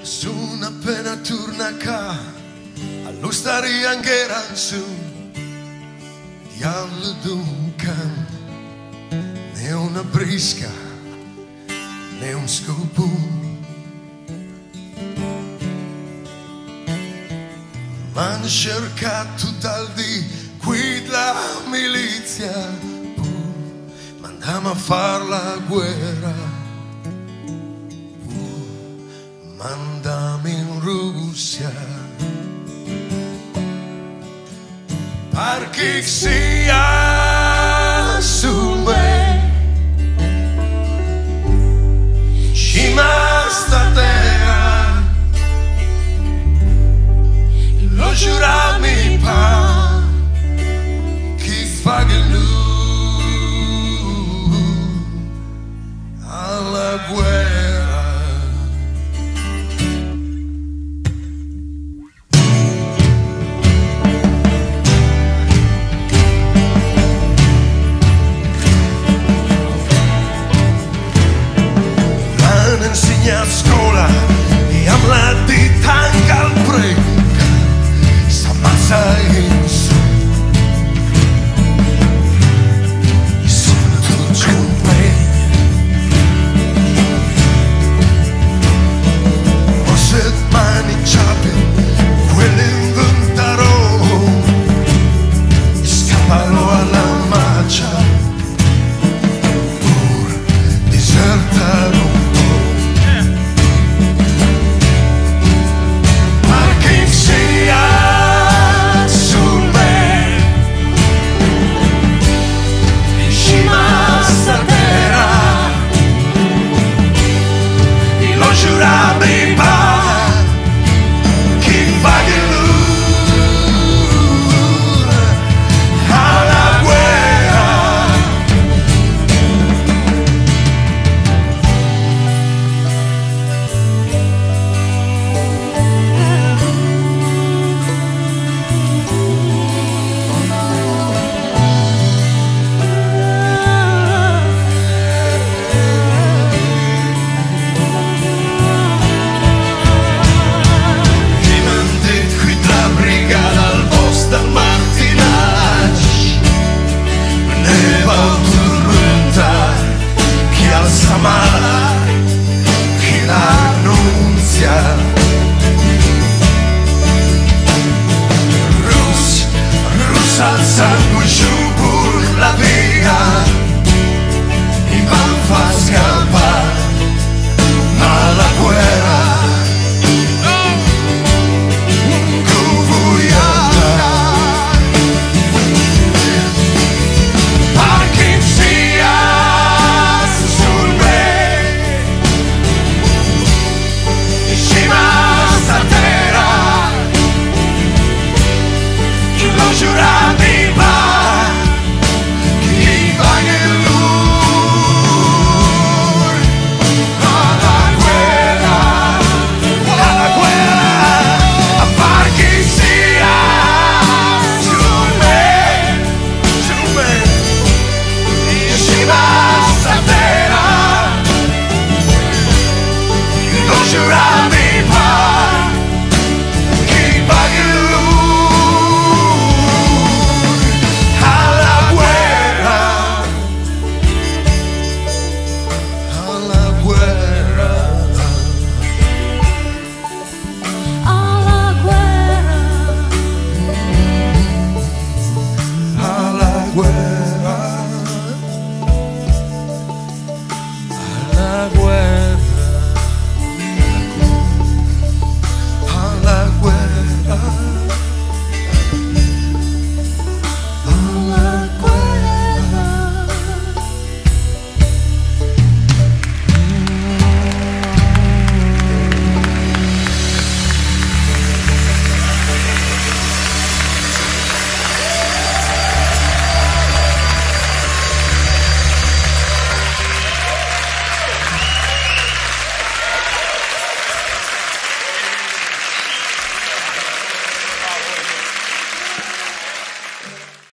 Sono appena tornato allo stare ancora su di alle duncan, né una brisca né un scopo, m'hanno cercato dal di qui la milizia, mandiamo a far la guerra, mandami in Russia, perché sia su me ci sta terra, lo giurami pa chi fa che lui alla guerra. A scuola e am la di tanca al break s'ammazza